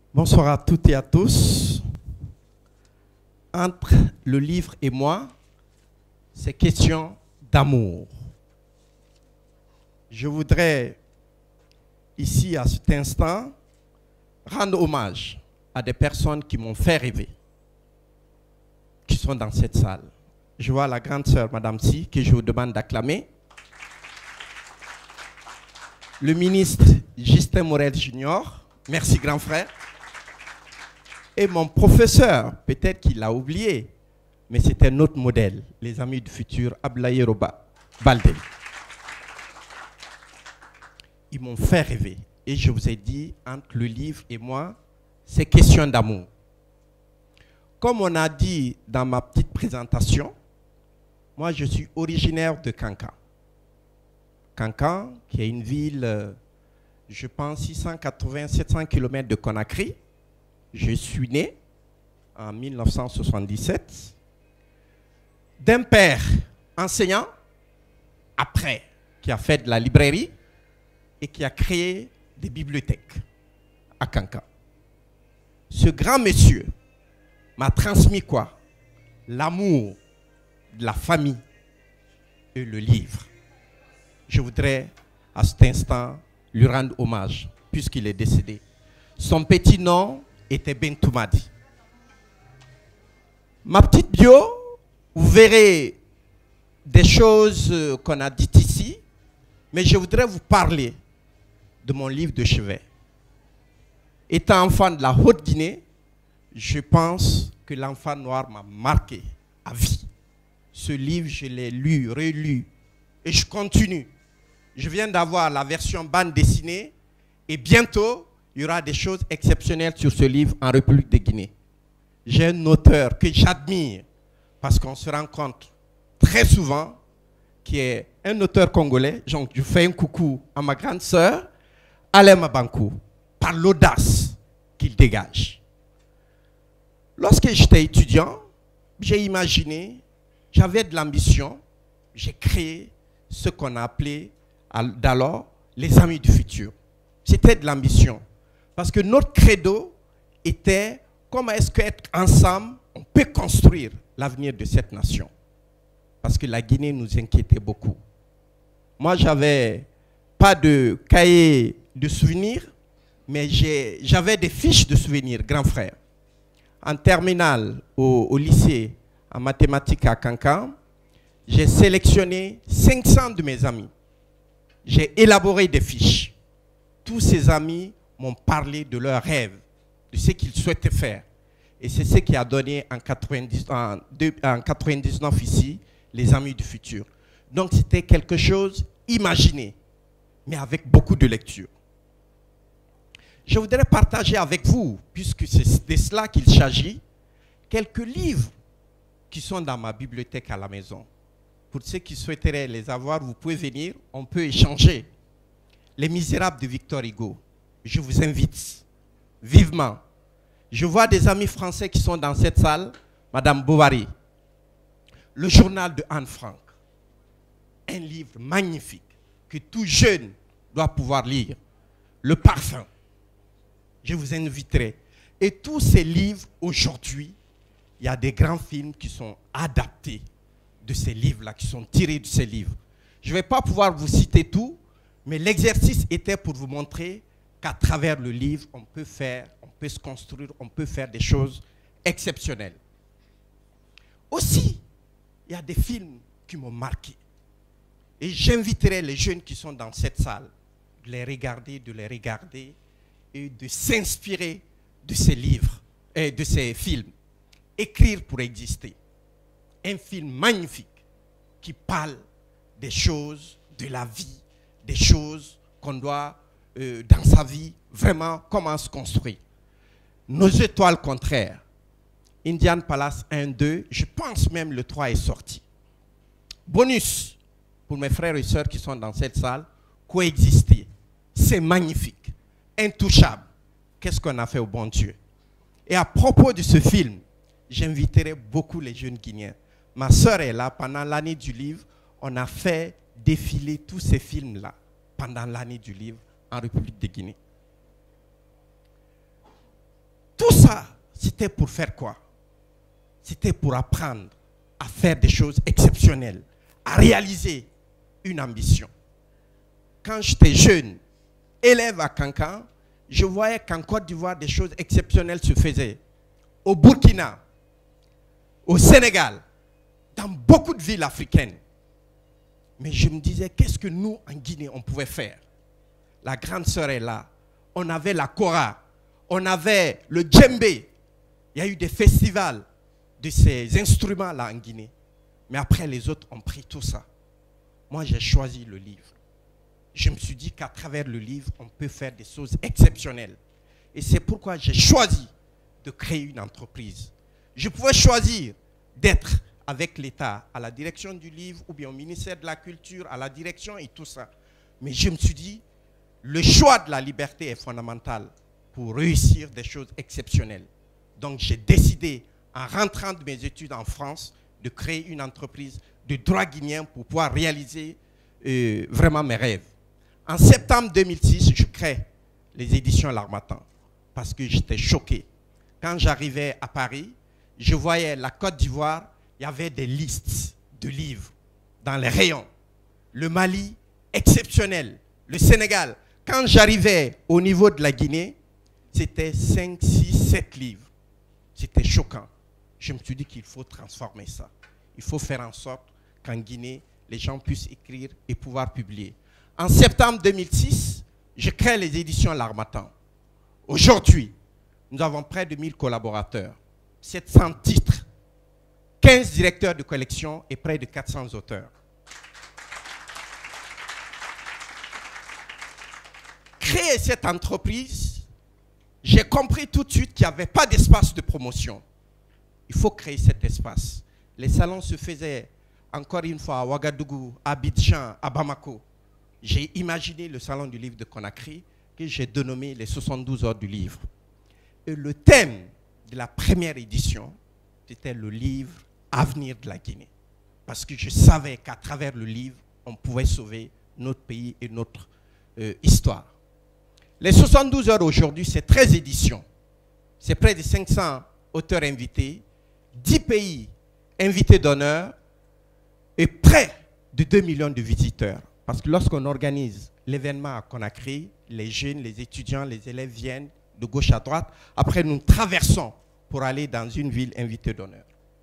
Bonsoir à toutes et à tous. Entre le livre et moi, c'est question d'amour. Je voudrais, ici, à cet instant, rendre hommage à des personnes qui m'ont fait rêver, qui sont dans cette salle. Je vois la grande sœur, Madame Si, que je vous demande d'acclamer. Le ministre Justin Morel Junior, merci grand frère. Et mon professeur, peut-être qu'il l'a oublié, mais c'était notre modèle, les amis du futur, Ablaye Roba Baldé. Ils m'ont fait rêver. Et je vous ai dit, entre le livre et moi, c'est question d'amour. Comme on a dit dans ma petite présentation, moi je suis originaire de Kankan. Kankan, qui est une ville, je pense, 680-700 km de Conakry. Je suis né en 1977 d'un père enseignant, après, qui a fait de la librairie et qui a créé des bibliothèques à Kankan. Ce grand monsieur m'a transmis quoi? L'amour de la famille et le livre. Je voudrais à cet instant lui rendre hommage puisqu'il est décédé. Son petit nom était Bentoumadi. Ma petite bio, vous verrez des choses qu'on a dites ici, mais je voudrais vous parler de mon livre de chevet. Étant enfant de la Haute-Guinée, je pense que l'enfant noir m'a marqué à vie. Ce livre, je l'ai lu, relu, et je continue. Je viens d'avoir la version bande dessinée, et bientôt, il y aura des choses exceptionnelles sur ce livre en République de Guinée. J'ai un auteur que j'admire, parce qu'on se rend compte très souvent, qui est un auteur congolais. Donc, je fais un coucou à ma grande sœur, Alain Mabankou, par l'audace qu'il dégage. Lorsque j'étais étudiant, j'ai imaginé, j'avais de l'ambition, j'ai créé ce qu'on a appelé d'alors les Amis du futur. C'était de l'ambition. Parce que notre credo était comment est-ce qu'être ensemble, on peut construire l'avenir de cette nation. Parce que la Guinée nous inquiétait beaucoup. Moi, j'avais pas de cahier de souvenirs, mais j'avais des fiches de souvenirs, grand frère. En terminale, au lycée, en mathématiques à Kankan, j'ai sélectionné 500 de mes amis. J'ai élaboré des fiches. Tous ces amis m'ont parlé de leurs rêves, de ce qu'ils souhaitaient faire. Et c'est ce qui a donné en 99 ici, les Amis du futur. Donc c'était quelque chose imaginé, mais avec beaucoup de lecture. Je voudrais partager avec vous, puisque c'est de cela qu'il s'agit, quelques livres qui sont dans ma bibliothèque à la maison. Pour ceux qui souhaiteraient les avoir, vous pouvez venir, on peut échanger. Les Misérables de Victor Hugo. Je vous invite vivement. Je vois des amis français qui sont dans cette salle. Madame Bovary. Le journal de Anne Frank. Un livre magnifique que tout jeune doit pouvoir lire. Le parfum. Je vous inviterai. Et tous ces livres, aujourd'hui, il y a des grands films qui sont adaptés de ces livres-là, qui sont tirés de ces livres. Je ne vais pas pouvoir vous citer tout, mais l'exercice était pour vous montrer qu'à travers le livre, on peut faire, on peut se construire, on peut faire des choses exceptionnelles. Aussi, il y a des films qui m'ont marqué. Et j'inviterai les jeunes qui sont dans cette salle de les regarder et de s'inspirer de ces livres et de ces films. Écrire pour exister. Un film magnifique qui parle des choses de la vie, des choses qu'on doit dans sa vie, vraiment, comment se construire. Nos étoiles contraires. Indian Palace 1, 2, je pense même le 3 est sorti. Bonus, pour mes frères et sœurs qui sont dans cette salle, coexister. C'est magnifique. Intouchable. Qu'est-ce qu'on a fait au bon Dieu? Et à propos de ce film, j'inviterai beaucoup les jeunes Guinéens. Ma sœur est là, pendant l'année du livre, on a fait défiler tous ces films-là, pendant l'année du livre, en République de Guinée. Tout ça, c'était pour faire quoi? C'était pour apprendre à faire des choses exceptionnelles, à réaliser une ambition. Quand j'étais jeune, élève à Cancan, je voyais qu'en Côte d'Ivoire, des choses exceptionnelles se faisaient. Au Burkina, au Sénégal, dans beaucoup de villes africaines. Mais je me disais, qu'est-ce que nous, en Guinée, on pouvait faire? La grande sœur est là. On avait la kora, on avait le djembé. Il y a eu des festivals de ces instruments-là en Guinée. Mais après, les autres ont pris tout ça. Moi, j'ai choisi le livre. Je me suis dit qu'à travers le livre, on peut faire des choses exceptionnelles. Et c'est pourquoi j'ai choisi de créer une entreprise. Je pouvais choisir d'être avec l'État à la direction du livre ou bien au ministère de la Culture, à la direction et tout ça. Mais je me suis dit, le choix de la liberté est fondamental pour réussir des choses exceptionnelles. Donc j'ai décidé, en rentrant de mes études en France, de créer une entreprise de droit guinéen pour pouvoir réaliser vraiment mes rêves. En septembre 2006, je crée les éditions L'Harmattan parce que j'étais choqué. Quand j'arrivais à Paris, je voyais la Côte d'Ivoire, il y avait des listes de livres dans les rayons. Le Mali, exceptionnel. Le Sénégal. Quand j'arrivais au niveau de la Guinée, c'était 5, 6, 7 livres. C'était choquant. Je me suis dit qu'il faut transformer ça. Il faut faire en sorte qu'en Guinée, les gens puissent écrire et pouvoir publier. En septembre 2006, je crée les éditions L'Harmattan. Aujourd'hui, nous avons près de 1000 collaborateurs, 700 titres, 15 directeurs de collection et près de 400 auteurs. Créer cette entreprise, j'ai compris tout de suite qu'il n'y avait pas d'espace de promotion. Il faut créer cet espace. Les salons se faisaient encore une fois à Ouagadougou, à Abidjan, à Bamako. J'ai imaginé le salon du livre de Conakry que j'ai dénommé les 72 heures du livre. Et le thème de la première édition, c'était le livre Avenir de la Guinée. Parce que je savais qu'à travers le livre, on pouvait sauver notre pays et notre histoire. Les 72 heures aujourd'hui, c'est 13 éditions. C'est près de 500 auteurs invités, 10 pays invités d'honneur et près de 2 millions de visiteurs. Parce que lorsqu'on organise l'événement à Conakry, les jeunes, les étudiants, les élèves viennent de gauche à droite. Après, nous traversons pour aller dans une ville invitée d'honneur.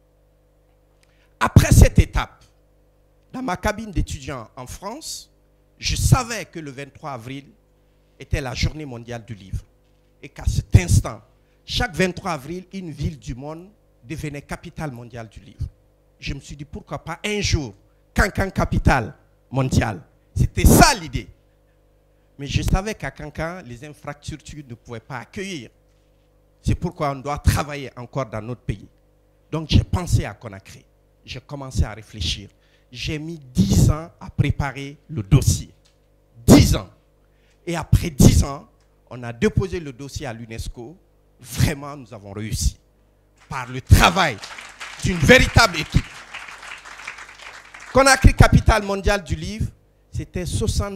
Après cette étape, dans ma cabine d'étudiant en France, je savais que le 23 avril était la journée mondiale du livre. Et qu'à cet instant, chaque 23 avril, une ville du monde devenait capitale mondiale du livre. Je me suis dit, pourquoi pas un jour, Cancan capitale mondiale. C'était ça l'idée. Mais je savais qu'à Cancan, les infrastructures ne pouvaient pas accueillir. C'est pourquoi on doit travailler encore dans notre pays. Donc j'ai pensé à Conakry. J'ai commencé à réfléchir. J'ai mis 10 ans à préparer le dossier. 10 ans. Et après 10 ans, on a déposé le dossier à l'UNESCO. Vraiment, nous avons réussi. Par le travail d'une véritable équipe. Conakry, capitale mondiale du livre, c'était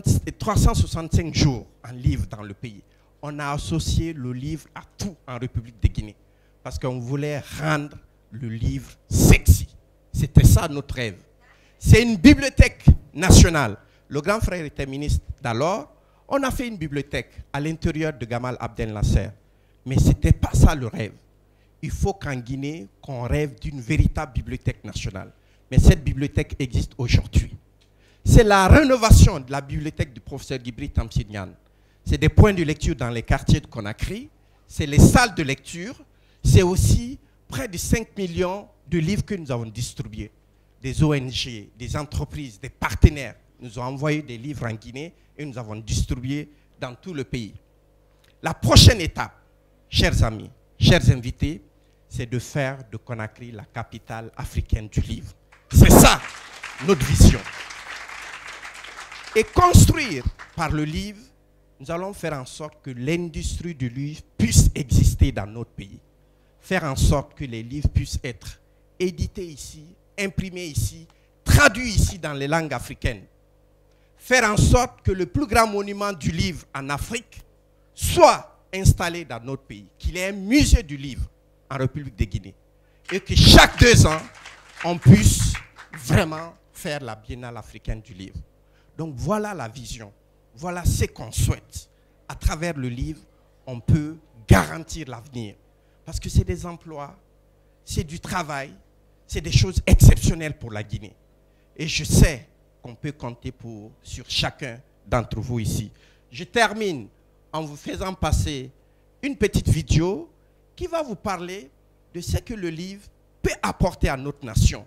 365 jours en livre dans le pays. On a associé le livre à tout en République de Guinée. Parce qu'on voulait rendre le livre sexy. C'était ça notre rêve. C'est une bibliothèque nationale. Le grand frère était ministre d'alors. On a fait une bibliothèque à l'intérieur de Gamal Abdel Nasser. Mais ce n'était pas ça le rêve. Il faut qu'en Guinée, qu'on rêve d'une véritable bibliothèque nationale. Mais cette bibliothèque existe aujourd'hui. C'est la rénovation de la bibliothèque du professeur Guibri Tamsinian. C'est des points de lecture dans les quartiers de Conakry. C'est les salles de lecture. C'est aussi près de 5 millions de livres que nous avons distribués. Des ONG, des entreprises, des partenaires nous ont envoyé des livres en Guinée et nous avons distribué dans tout le pays. La prochaine étape, chers amis, chers invités, c'est de faire de Conakry la capitale africaine du livre. C'est ça, notre vision. Et construire par le livre, nous allons faire en sorte que l'industrie du livre puisse exister dans notre pays. Faire en sorte que les livres puissent être édités ici, imprimés ici, traduits ici dans les langues africaines. Faire en sorte que le plus grand monument du livre en Afrique soit installé dans notre pays, qu'il y ait un musée du livre en République de Guinée et que chaque 2 ans, on puisse vraiment faire la Biennale africaine du livre. Donc voilà la vision, voilà ce qu'on souhaite. À travers le livre, on peut garantir l'avenir. Parce que c'est des emplois, c'est du travail, c'est des choses exceptionnelles pour la Guinée. Et je sais qu'on peut compter sur chacun d'entre vous ici. Je termine en vous faisant passer une petite vidéo qui va vous parler de ce que le livre peut apporter à notre nation.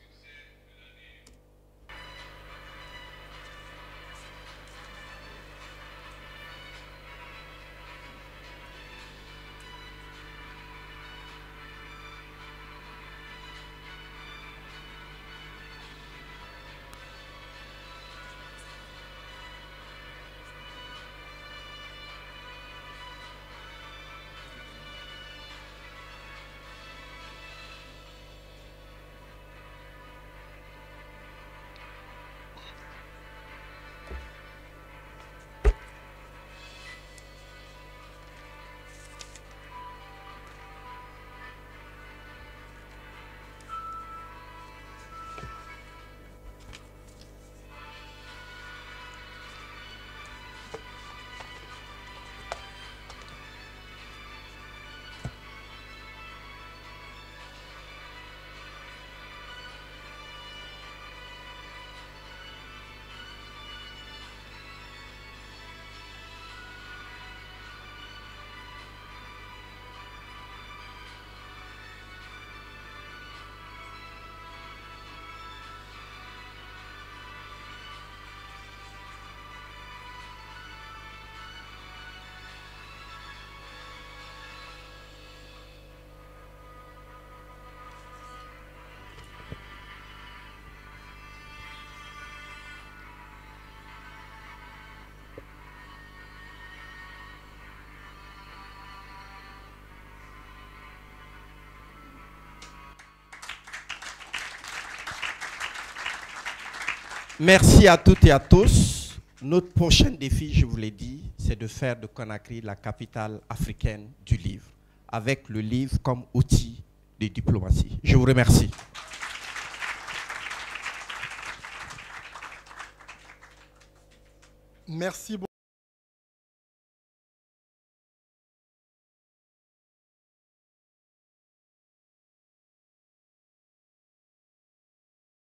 Merci à toutes et à tous. Notre prochain défi, je vous l'ai dit, c'est de faire de Conakry la capitale africaine du livre, avec le livre comme outil de diplomatie. Je vous remercie. Merci beaucoup.